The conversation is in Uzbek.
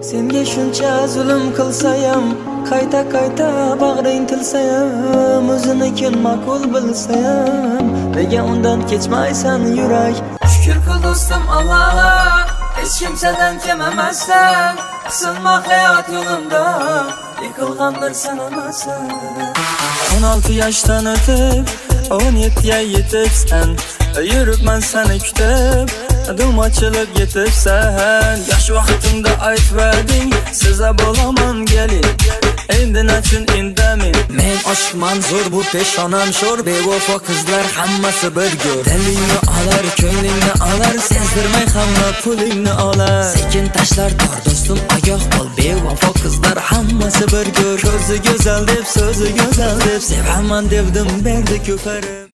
Senga shuncha zulm qilsayam, qayta bag'ring tilsayam, o'zinikin ma'qul bilsayam, nega undan kechmaysan yurak? Shukr qil do'stim Allohga, hech kimsadan kam emassan. Sinma hayot yo'limda, yiqilgan bir sen emassan. 16 yoshdan o'tib 17ga yetibsan, yuribman seni kutib, dum ochilib yetibsan. Yosh vaqtimda aytmading, siza bo'laman gelin, endi nachun indamin. Men oshman zo'r, bu peshonam sho'r, bevafo qizlar hammasi bir go'r. Dilingni olar, ko'nglingni olar, sezdirmay hamma pulingni olar. Sekin tashlar tor do'stim, ogoh bo'l, bevafo qizlar hammasi bir go'r. Ko'zi go'zal deb, so'zi go'zal deb, sevaman devdim, berdi ko'parim.